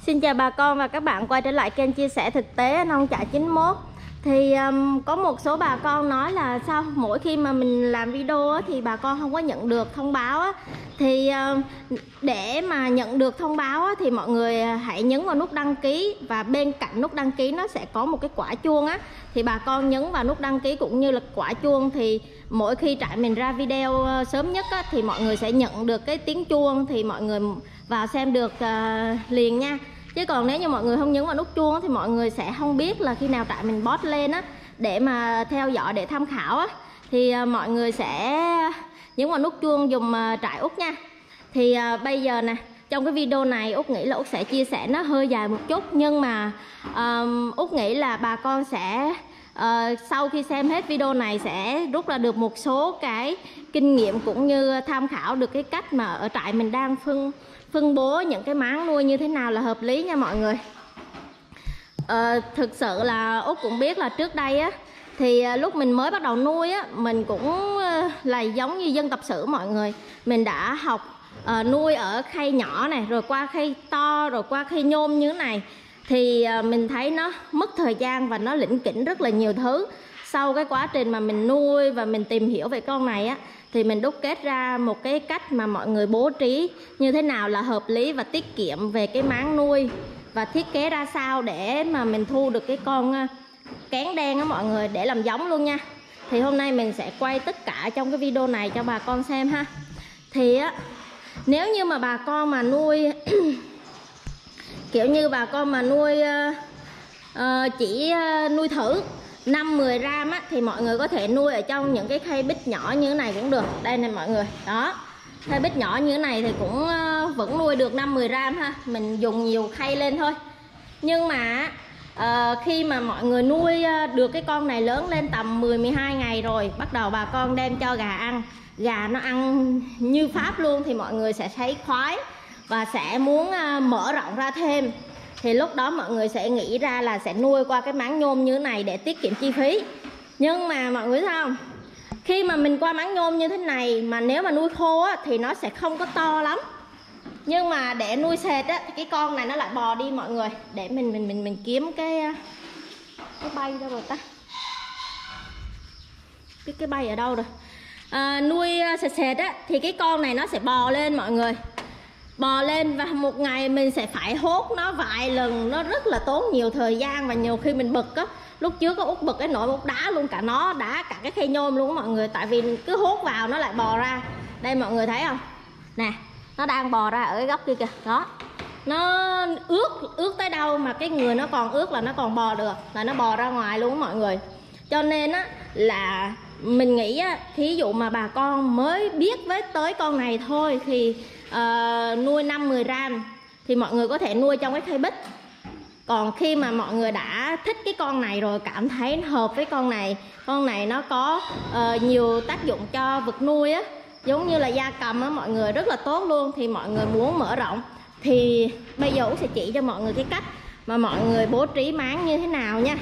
Xin chào bà con và các bạn quay trở lại kênh chia sẻ thực tế nông trại 91. Thì có một số bà con nói là sao mỗi khi mà mình làm video á, thì bà con không có nhận được thông báo á. Thì để mà nhận được thông báo á, thì mọi người hãy nhấn vào nút đăng ký. Và bên cạnh nút đăng ký nó sẽ có một cái quả chuông á. Thì bà con nhấn vào nút đăng ký cũng như là quả chuông. Thì mỗi khi trại mình ra video sớm nhất á, thì mọi người sẽ nhận được cái tiếng chuông. Thì mọi người vào xem được liền nha. Chứ còn nếu như mọi người không nhấn vào nút chuông thì mọi người sẽ không biết là khi nào trại mình post lên á, để mà theo dõi, để tham khảo á. Thì mọi người sẽ nhấn vào nút chuông dùm trại Út nha. Thì bây giờ nè, trong cái video này Út nghĩ là Út sẽ chia sẻ nó hơi dài một chút. Nhưng mà Út nghĩ là bà con sẽ sau khi xem hết video này sẽ rút ra được một số cái kinh nghiệm, cũng như tham khảo được cái cách mà ở trại mình đang phân bố những cái máng nuôi như thế nào là hợp lý nha mọi người. Thực sự là Út cũng biết là trước đây á, thì lúc mình mới bắt đầu nuôi á, mình cũng là giống như dân tập sự mọi người. Mình đã học nuôi ở khay nhỏ này, rồi qua khay to, rồi qua khay nhôm như thế này. Thì mình thấy nó mất thời gian và nó lỉnh kỉnh rất là nhiều thứ. Sau cái quá trình mà mình nuôi và mình tìm hiểu về con này á, thì mình đúc kết ra một cái cách mà mọi người bố trí như thế nào là hợp lý và tiết kiệm về cái máng nuôi, và thiết kế ra sao để mà mình thu được cái con kén đen á mọi người, để làm giống luôn nha. Thì hôm nay mình sẽ quay tất cả trong cái video này cho bà con xem ha. Thì á, nếu như mà bà con mà nuôi kiểu như bà con mà nuôi chỉ nuôi thử 5-10 gram á, thì mọi người có thể nuôi ở trong những cái khay bít nhỏ như thế này cũng được. Đây này mọi người, đó, khay bít nhỏ như thế này thì cũng vẫn nuôi được 5-10 gram ha. Mình dùng nhiều khay lên thôi. Nhưng mà khi mà mọi người nuôi được cái con này lớn lên tầm 10-12 ngày rồi, bắt đầu bà con đem cho gà ăn, gà nó ăn như Pháp luôn, thì mọi người sẽ thấy khoái và sẽ muốn mở rộng ra thêm. Thì lúc đó mọi người sẽ nghĩ ra là sẽ nuôi qua cái máng nhôm như thế này để tiết kiệm chi phí. Nhưng mà mọi người thấy không, khi mà mình qua máng nhôm như thế này mà nếu mà nuôi khô á, thì nó sẽ không có to lắm. Nhưng mà để nuôi sệt á, thì cái con này nó lại bò đi mọi người. Để mình kiếm cái bay ra rồi ta. Cái bay ở đâu rồi? Nuôi sệt á, thì cái con này nó sẽ bò lên mọi người. Bò lên và một ngày mình sẽ phải hốt nó vài lần. Nó rất là tốn nhiều thời gian và nhiều khi mình bực á. Lúc trước có Út bực cái nỗi Út đá luôn cả nó, đá cả cái khay nhôm luôn á mọi người. Tại vì cứ hốt vào nó lại bò ra. Đây mọi người thấy không? Nè, nó đang bò ra ở cái góc kia kìa. Đó, nó ướt tới đâu mà cái người nó còn ướt là nó còn bò được, là nó bò ra ngoài luôn á mọi người. Cho nên á là mình nghĩ á, thí dụ mà bà con mới biết với tới con này thôi thì nuôi 5-10 gram thì mọi người có thể nuôi trong cái khay bít. Còn khi mà mọi người đã thích cái con này rồi, cảm thấy hợp với con này nó có nhiều tác dụng cho vật nuôi á, giống như là gia cầm á mọi người, rất là tốt luôn, thì mọi người muốn mở rộng thì bây giờ Út sẽ chỉ cho mọi người cái cách mà mọi người bố trí máng như thế nào nha,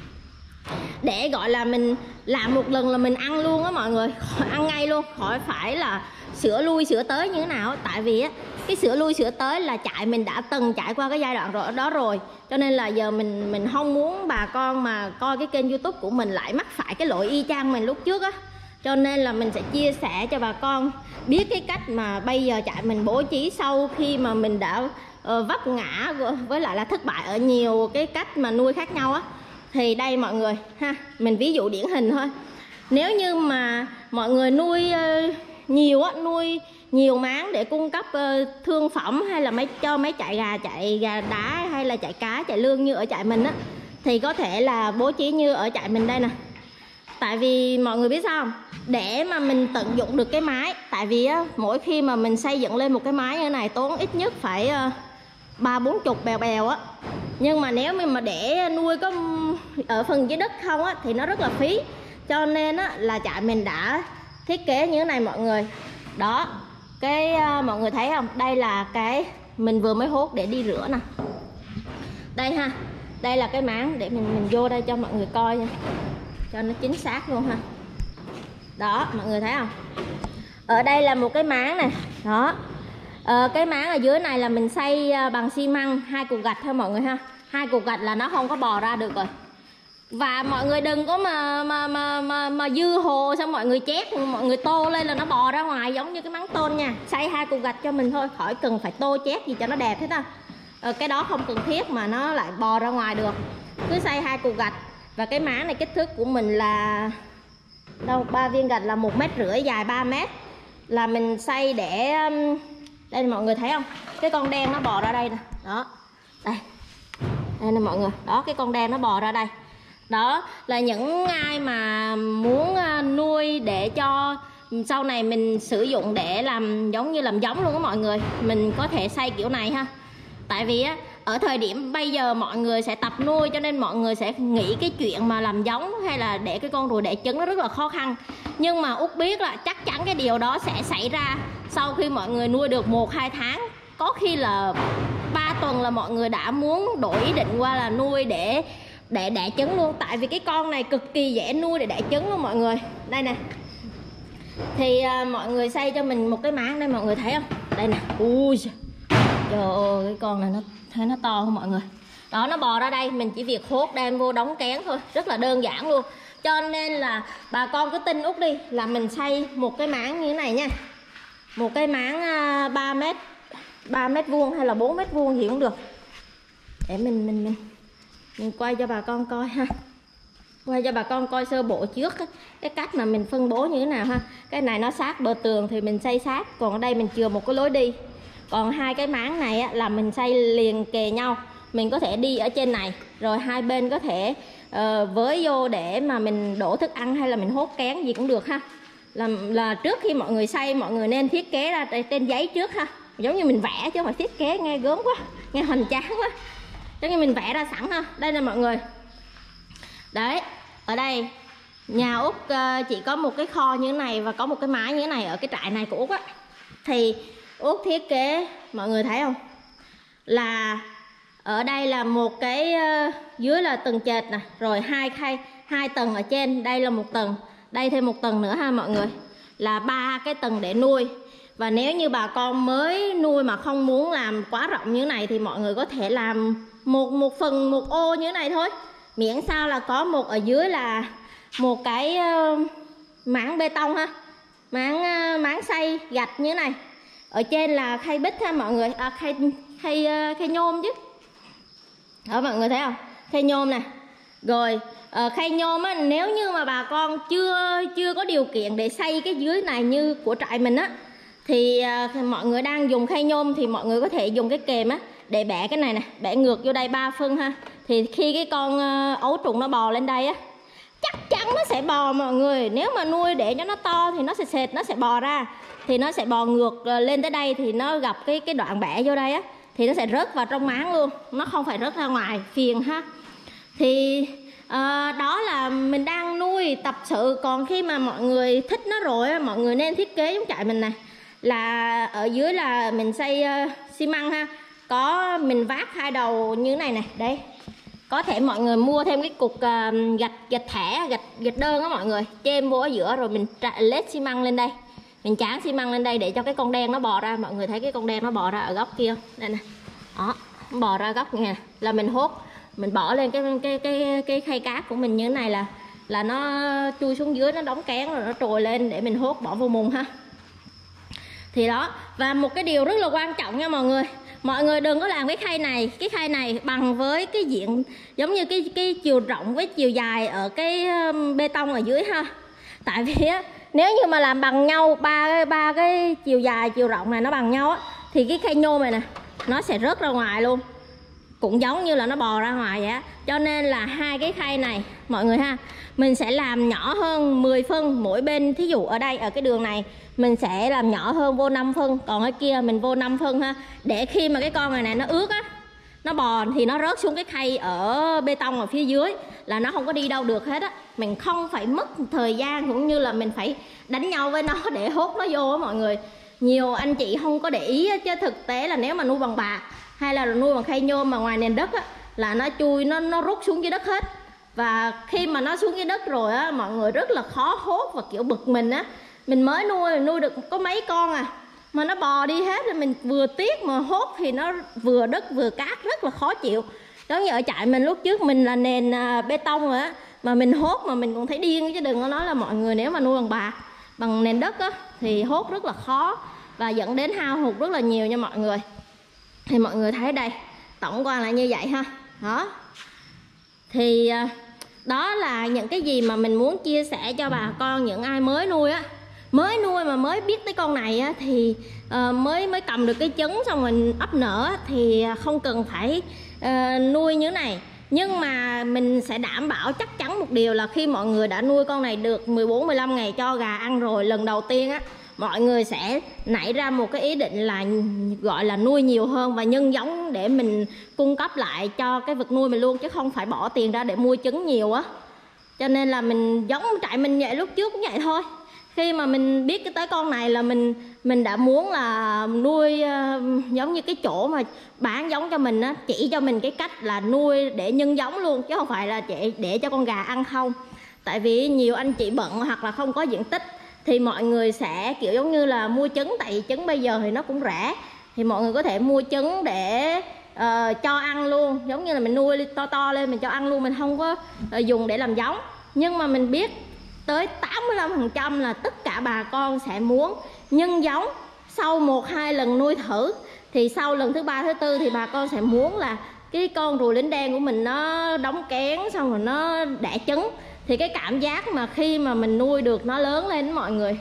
để gọi là mình làm một lần là mình ăn luôn á mọi người, ăn ngay luôn, khỏi phải là sửa lui sửa tới như thế nào. Tại vì á, cái sửa lui sửa tới là trại mình đã từng trải qua cái giai đoạn đó rồi, cho nên là giờ mình không muốn bà con mà coi cái kênh YouTube của mình lại mắc phải cái lỗi y chang mình lúc trước á. Cho nên là mình sẽ chia sẻ cho bà con biết cái cách mà bây giờ trại mình bố trí sau khi mà mình đã vấp ngã với lại là thất bại ở nhiều cái cách mà nuôi khác nhau á. Thì đây mọi người ha, mình ví dụ điển hình thôi. Nếu như mà mọi người nuôi nhiều á, nuôi nhiều máng để cung cấp thương phẩm, hay là cho mấy chạy gà đá, hay là chạy cá, chạy lương như ở trại mình á, thì có thể là bố trí như ở trại mình đây nè. Tại vì mọi người biết sao không? Để mà mình tận dụng được cái mái, tại vì á, mỗi khi mà mình xây dựng lên một cái mái như thế này tốn ít nhất phải 30-40 bèo á. Nhưng mà nếu mà để nuôi có ở phần dưới đất không á, thì nó rất là phí. Cho nên á, là trại mình đã thiết kế như thế này mọi người. Đó, cái mọi người thấy không? Đây là cái mình vừa mới hốt để đi rửa nè. Đây ha, đây là cái máng để mình vô đây cho mọi người coi nha, cho nó chính xác luôn ha. Đó, mọi người thấy không? Ở đây là một cái máng này. Đó, Cái máng ở dưới này là mình xây bằng xi măng 2 cục gạch thôi mọi người ha. 2 cục gạch là nó không có bò ra được rồi. Và mọi người đừng có mà dư hồ xong mọi người chét, mọi người tô lên là nó bò ra ngoài giống như cái máng tôn nha. Xây 2 cục gạch cho mình thôi, khỏi cần phải tô chét gì cho nó đẹp hết á. Cái đó không cần thiết mà nó lại bò ra ngoài được. Cứ xây 2 cục gạch. Và cái máng này kích thước của mình là 3 viên gạch là 1,5 m, dài 3 m. Là mình xây để đây mọi người thấy không? Cái con đen nó bò ra đây nè. Đó. Đây. Đây nè mọi người. Đó, cái con đen nó bò ra đây. Đó là những ai mà muốn nuôi để cho sau này mình sử dụng để làm giống như làm giống luôn á mọi người. Mình có thể xây kiểu này ha. Tại vì á, ở thời điểm bây giờ mọi người sẽ tập nuôi cho nên mọi người sẽ nghĩ cái chuyện mà làm giống hay là để cái con ruồi đẻ trứng nó rất là khó khăn. Nhưng mà Út biết là chắc chắn cái điều đó sẽ xảy ra sau khi mọi người nuôi được 1-2 tháng. Có khi là 3 tuần là mọi người đã muốn đổi ý định qua là nuôi để đẻ trứng luôn. Tại vì cái con này cực kỳ dễ nuôi để đẻ trứng luôn mọi người. Đây nè. Thì mọi người xây cho mình một cái máng đây mọi người thấy không? Đây nè. Ui trời ơi, cái con này nó thấy nó to không mọi người. Đó, nó bò ra đây, mình chỉ việc hốt đem vô đóng kén thôi, rất là đơn giản luôn. Cho nên là bà con cứ tin Út đi là mình xây một cái máng như thế này nha. Một cái máng 3 mét vuông hay là 4 mét vuông gì cũng được. Để mình quay cho bà con coi ha. Quay cho bà con coi sơ bộ trước cái cách mà mình phân bố như thế nào ha. Cái này nó sát bờ tường thì mình xây sát, còn ở đây mình chừa một cái lối đi. Còn 2 cái máng này á, là mình xây liền kề nhau. Mình có thể đi ở trên này, rồi hai bên có thể với vô để mà mình đổ thức ăn hay là mình hốt kén gì cũng được ha. Là trước khi mọi người xây, mọi người nên thiết kế ra trên giấy trước ha. Giống như mình vẽ chứ không phải thiết kế, nghe gớm quá, nghe hoành tráng quá. Giống như mình vẽ ra sẵn ha. Đây nè mọi người. Đấy, ở đây nhà Út chỉ có một cái kho như thế này và có một cái mái như thế này ở cái trại này của Út á. Thì Út thiết kế, mọi người thấy không? Là ở đây là một cái dưới là tầng trệt nè, rồi hai tầng ở trên, đây là một tầng, đây thêm một tầng nữa ha mọi người. Là 3 cái tầng để nuôi. Và nếu như bà con mới nuôi mà không muốn làm quá rộng như thế này thì mọi người có thể làm một phần một ô như thế này thôi. Miễn sao là có một ở dưới là một cái mảng bê tông ha. Mảng xây gạch như thế này. Ở trên là khay bích ha mọi người, khay nhôm chứ. Đó mọi người thấy không? Khay nhôm nè. Rồi khay nhôm á, nếu như mà bà con chưa có điều kiện để xây cái dưới này như của trại mình á, thì mọi người đang dùng khay nhôm thì mọi người có thể dùng cái kềm á để bẻ cái này nè, bẻ ngược vô đây 3 phân ha. Thì khi cái con ấu trùng nó bò lên đây á, chắc chắn nó sẽ bò mọi người. Nếu mà nuôi để cho nó to thì nó sẽ sệt, nó sẽ bò ra. Thì nó sẽ bò ngược lên tới đây thì nó gặp cái đoạn bẻ vô đây á, thì nó sẽ rớt vào trong máng luôn, nó không phải rớt ra ngoài, phiền ha. Thì đó là mình đang nuôi tập sự. Còn khi mà mọi người thích nó rồi á, mọi người nên thiết kế giống trại mình này. Là ở dưới là mình xây xi măng ha. Có mình vác 2 đầu như thế này nè. Đấy. Có thể mọi người mua thêm cái cục gạch thẻ, gạch đơn á mọi người, chêm vô ở giữa rồi mình lết xi măng lên đây. Mình tráng xi măng lên đây để cho cái con đen nó bò ra. Mọi người thấy cái con đen nó bò ra ở góc kia đây nè. Đó, nó bò ra góc nè, là mình hốt, mình bỏ lên cái khay cát của mình như thế này là nó chui xuống dưới, nó đóng kén rồi nó trồi lên để mình hốt bỏ vô mùng ha. Thì đó, và một cái điều rất là quan trọng nha mọi người. Mọi người đừng có làm cái khay này bằng với cái diện giống như cái chiều rộng với chiều dài ở cái bê tông ở dưới ha. Tại vì á, nếu như mà làm bằng nhau ba cái chiều dài chiều rộng này nó bằng nhau á, thì cái khay nhôm này nè nó sẽ rớt ra ngoài luôn, cũng giống như là nó bò ra ngoài vậy á. Cho nên là 2 cái khay này mọi người ha, mình sẽ làm nhỏ hơn 10 phân mỗi bên. Thí dụ ở đây ở cái đường này mình sẽ làm nhỏ hơn vô 5 phân, còn ở kia mình vô 5 phân ha. Để khi mà cái con này nó ướt á, nó bò thì nó rớt xuống cái khay ở bê tông ở phía dưới là nó không có đi đâu được hết á. Mình không phải mất thời gian cũng như là mình phải đánh nhau với nó để hốt nó vô á mọi người. Nhiều anh chị không có để ý á, chứ thực tế là nếu mà nuôi bằng bạc hay là nuôi bằng khay nhôm mà ngoài nền đất á, là nó chui nó rút xuống dưới đất hết. Và khi mà nó xuống dưới đất rồi á, mọi người rất là khó hốt và kiểu bực mình á. Mình mới nuôi được có mấy con à, mà nó bò đi hết rồi, mình vừa tiếc mà hốt thì nó vừa đất vừa cát, rất là khó chịu. Giống như ở trại mình lúc trước mình là nền bê tông rồi á, mà mình hốt mà mình còn thấy điên, chứ đừng có nói là mọi người nếu mà nuôi bằng nền đất á thì hốt rất là khó và dẫn đến hao hụt rất là nhiều nha mọi người. Thì mọi người thấy đây, tổng quan là như vậy ha. Đó. Thì đó là những cái gì mà mình muốn chia sẻ cho bà con những ai mới nuôi á. Mới nuôi mà mới biết tới con này á, thì mới cầm được cái trứng xong mình ấp nở thì không cần phải nuôi như thế này. Nhưng mà mình sẽ đảm bảo chắc chắn một điều là khi mọi người đã nuôi con này được 14-15 ngày cho gà ăn rồi, lần đầu tiên á, mọi người sẽ nảy ra một cái ý định là gọi là nuôi nhiều hơn và nhân giống để mình cung cấp lại cho cái vật nuôi mình luôn, chứ không phải bỏ tiền ra để mua trứng nhiều á. Cho nên là mình giống trại mình vậy, lúc trước cũng vậy thôi. Khi mà mình biết cái tới con này là mình đã muốn là nuôi giống như cái chỗ mà bán giống cho mình á, chỉ cho mình cái cách là nuôi để nhân giống luôn, chứ không phải là để cho con gà ăn không. Tại vì nhiều anh chị bận hoặc là không có diện tích thì mọi người sẽ kiểu giống như là mua trứng, tại vì trứng bây giờ thì nó cũng rẻ, thì mọi người có thể mua trứng để cho ăn luôn, giống như là mình nuôi to lên mình cho ăn luôn, mình không có dùng để làm giống. Nhưng mà mình biết tới 85% là tất cả bà con sẽ muốn nhân giống sau 1-2 lần nuôi thử, thì sau lần thứ 3, thứ 4 thì bà con sẽ muốn là cái con rùa lính đen của mình nó đóng kén xong rồi nó đẻ trứng. Thì cái cảm giác mà khi mà mình nuôi được nó lớn lên mọi người,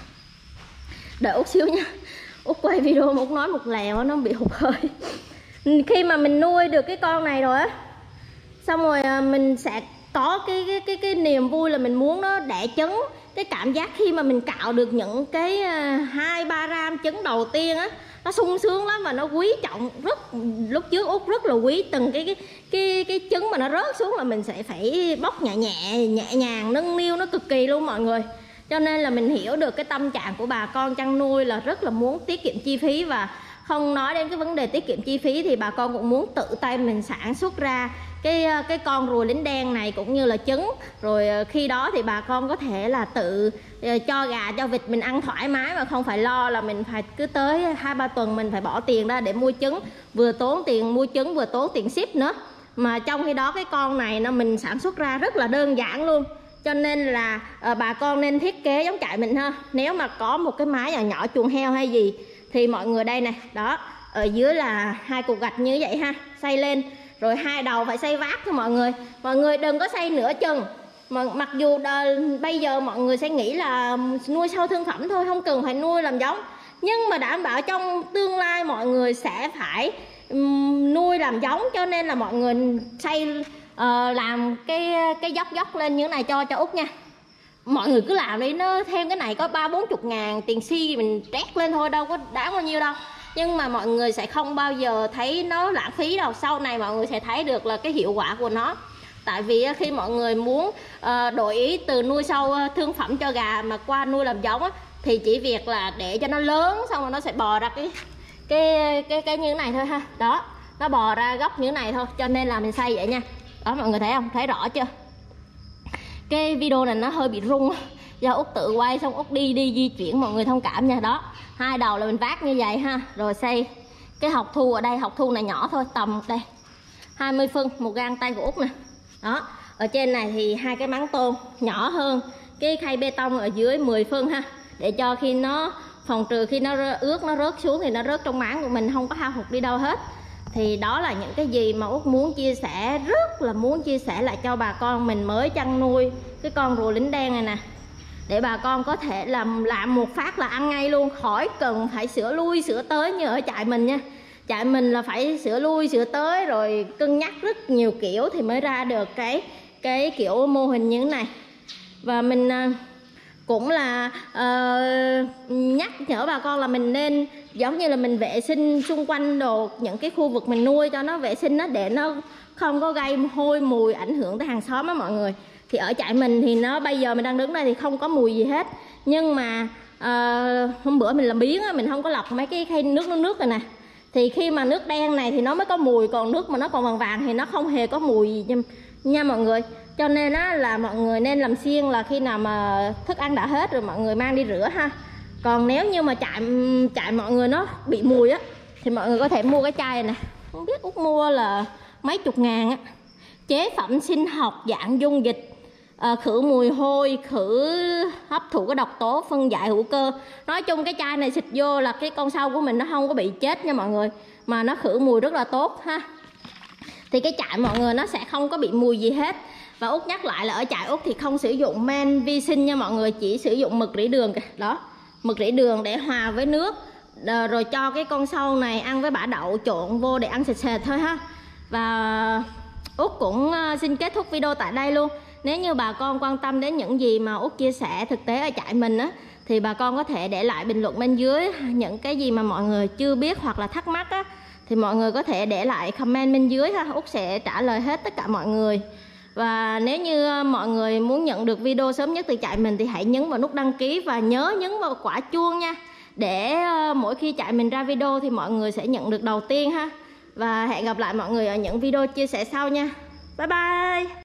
đợi Út xíu nha, Út quay video mà Út nói một lèo nó bị hụt hơi. Khi mà mình nuôi được cái con này rồi á, xong rồi mình sẽ có cái niềm vui là mình muốn nó đẻ trứng. Cái cảm giác khi mà mình cạo được những cái 2-3 gram trứng đầu tiên á, nó sung sướng lắm và nó quý trọng. Lúc trước Út rất là quý từng cái trứng mà nó rớt xuống là mình sẽ phải bóc nhẹ nhàng nâng niu nó cực kỳ luôn mọi người. Cho nên là mình hiểu được cái tâm trạng của bà con chăn nuôi là rất là muốn tiết kiệm chi phí. Và không nói đến cái vấn đề tiết kiệm chi phí thì bà con cũng muốn tự tay mình sản xuất ra cái con rùa lính đen này cũng như là trứng. Rồi khi đó thì bà con có thể là tự cho gà cho vịt mình ăn thoải mái, mà không phải lo là mình phải cứ tới 2-3 tuần mình phải bỏ tiền ra để mua trứng, vừa tốn tiền mua trứng vừa tốn tiền ship nữa. Mà trong khi đó cái con này nó mình sản xuất ra rất là đơn giản luôn. Cho nên là bà con nên thiết kế giống trại mình ha. Nếu mà có một cái mái nhỏ chuồng heo hay gì thì mọi người đây nè, đó, ở dưới là 2 cục gạch như vậy ha, xây lên rồi 2 đầu phải xây vát thôi mọi người. Mọi người đừng có xây nửa chừng. Mà mặc dù bây giờ mọi người sẽ nghĩ là nuôi sau thương phẩm thôi, không cần phải nuôi làm giống, nhưng mà đảm bảo trong tương lai mọi người sẽ phải nuôi làm giống. Cho nên là mọi người xây làm cái dốc lên như thế này cho Út nha. Mọi người cứ làm đi, nó thêm cái này có 30-40 ngàn tiền xi mình trét lên thôi, đâu có đáng bao nhiêu đâu. Nhưng mà mọi người sẽ không bao giờ thấy nó lãng phí đâu. Sau này mọi người sẽ thấy được là cái hiệu quả của nó. Tại vì khi mọi người muốn đổi ý từ nuôi sâu thương phẩm cho gà mà qua nuôi làm giống á, thì chỉ việc là để cho nó lớn xong rồi nó sẽ bò ra cái như thế này thôi ha. Đó, nó bò ra góc như thế này thôi. Cho nên là mình xây vậy nha. Đó, mọi người thấy không? Thấy rõ chưa? Cái video này nó hơi bị rung do Út tự quay xong Út đi di chuyển, mọi người thông cảm nha. Đó, 2 đầu là mình vác như vậy ha. Rồi xây cái hộc thu ở đây, hộc thu này nhỏ thôi, tầm đây 20 phân, một gang tay của Út nè. Đó, ở trên này thì 2 cái máng tôn nhỏ hơn cái khay bê tông ở dưới 10 phân ha, để cho khi nó phòng trừ khi nó ướt nó rớt xuống thì nó rớt trong máng của mình, không có hao hụt đi đâu hết. Thì đó là những cái gì mà Út muốn chia sẻ, rất là muốn chia sẻ lại cho bà con mình mới chăn nuôi cái con rùa lính đen này nè, để bà con có thể làm một phát là ăn ngay luôn, khỏi cần phải sửa lui sửa tới như ở trại mình nha. Trại mình là phải sửa lui sửa tới rồi cân nhắc rất nhiều kiểu thì mới ra được cái kiểu mô hình như thế này. Và mình cũng là nhắc nhở bà con là mình nên giống như là mình vệ sinh xung quanh đồ những cái khu vực mình nuôi cho nó vệ sinh đó, để nó không có gây hôi mùi ảnh hưởng tới hàng xóm á mọi người. Thì ở trại mình thì nó bây giờ mình đang đứng đây thì không có mùi gì hết, nhưng mà hôm bữa mình làm biếng á, mình không có lọc mấy cái khay nước này nè, thì khi mà nước đen này thì nó mới có mùi, còn nước mà nó còn vàng vàng thì nó không hề có mùi gì nha mọi người. Cho nên á là mọi người nên làm siêng là khi nào mà thức ăn đã hết rồi mọi người mang đi rửa ha. Còn nếu như mà chạy mọi người nó bị mùi á thì mọi người có thể mua cái chai này nè, không biết Út mua là mấy chục ngàn á, chế phẩm sinh học dạng dung dịch, khử mùi hôi, khử hấp thụ cái độc tố, phân giải hữu cơ. Nói chung cái chai này xịt vô là cái con sâu của mình nó không có bị chết nha mọi người, mà nó khử mùi rất là tốt ha. Thì cái chai mọi người nó sẽ không có bị mùi gì hết. Và Út nhắc lại là ở chai Út thì không sử dụng men vi sinh nha mọi người, chỉ sử dụng mực rỉ đường kìa. Đó, mực rỉ đường để hòa với nước, rồi cho cái con sâu này ăn với bã đậu trộn vô để ăn sệt sệt thôi ha. Và Út cũng xin kết thúc video tại đây luôn. Nếu như bà con quan tâm đến những gì mà Út chia sẻ thực tế ở trại mình á, thì bà con có thể để lại bình luận bên dưới những cái gì mà mọi người chưa biết hoặc là thắc mắc á, thì mọi người có thể để lại comment bên dưới ha. Út sẽ trả lời hết tất cả mọi người. Và nếu như mọi người muốn nhận được video sớm nhất từ trại mình thì hãy nhấn vào nút đăng ký và nhớ nhấn vào quả chuông nha, để mỗi khi trại mình ra video thì mọi người sẽ nhận được đầu tiên ha. Và hẹn gặp lại mọi người ở những video chia sẻ sau nha. Bye bye.